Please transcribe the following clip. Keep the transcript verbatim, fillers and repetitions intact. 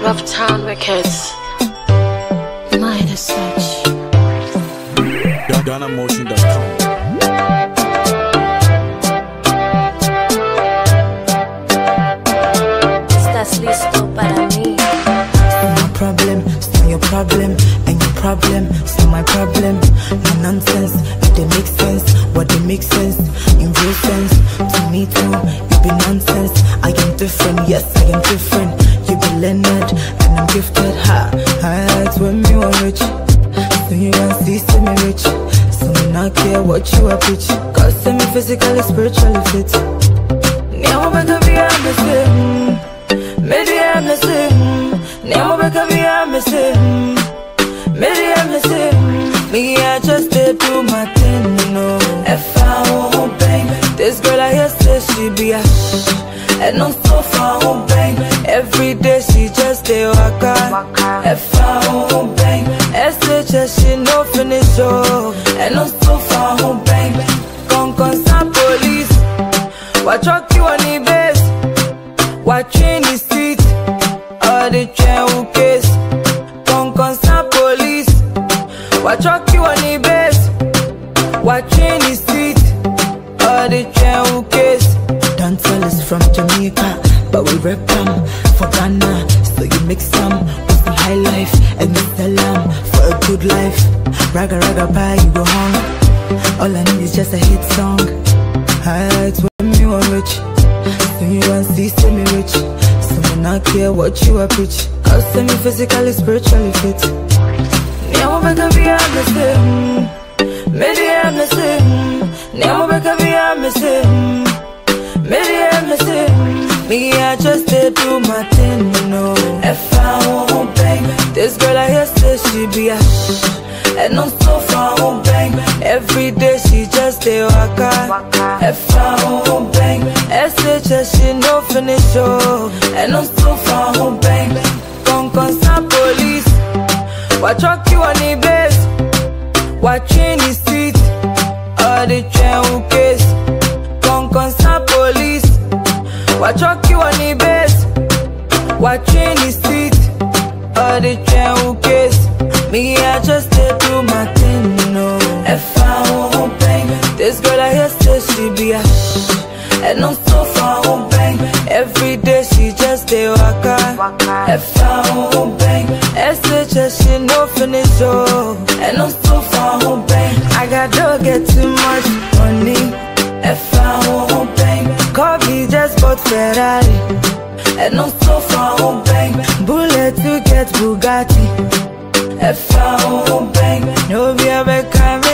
Rough Town Records. Mind as such. Ghana Motion dot com. Estás listo para mí. My problem, still your problem, and your problem, still my problem. No nonsense, if they make sense, what they make sense, in real sense. To me too, you be nonsense. I am different, yes I am different. You be Leonard, and I'm gifted. Ha, highlights when me want rich, so you can see, see me rich. So me not care what you are preach, cause see me physically, spiritually fit. Now I'm gonna be a missing, maybe I'm missing. Now I'm gonna be a missing, maybe I'm missing. Me I just did do my thing, you know. If I won't bang, this girl I hear say she be a and I'm so far won't bang. Every day she just stay waka. If I won't bang, S H S she no finish oh. And I'm so far won't bang. Con con sa police, what truck you on the base? What train the street? All the train who case. Con con sa police, what truck you on the base? What train the street? All the train who case. Dancehall is from Jamaica, but we rap them for Ghana. So you mix some with some high life and we sell them for a good life. Raga raga bye, you go home. All I need is just a hit song. Highlights when me want rich, so you want see, see me rich. So me not care what you are preach, cause see me physically, spiritually fit. Now I'm gonna be a missing, maybe I'm missing. Now I'm gonna be a missing, maybe I'm missing. Me I just did do my thing, you know. If I won't bang, this girl I hear say she be a and I'm so far won't bang. Every day she just stay waka. If I won't bang, S H S she no finish oh. And I'm so far won't bang. Con con sa police, what truck you on the base? What train the street? All the train who case. Con con sa police, what truck you on the base? What train the street? All the train who case. Me I just did do my thing, you know. If I won't bang, this girl I hear say she be a and I'm so far won't bang. Every day she just stay waka. If I won't bang, S H S she no finish oh. And I'm so far won't bang. I got to get too much money. If I won't bang, call me just bought Ferrari. And I'm so far won't bang. Bullet to get Bugatti. If I won't bang, no be a back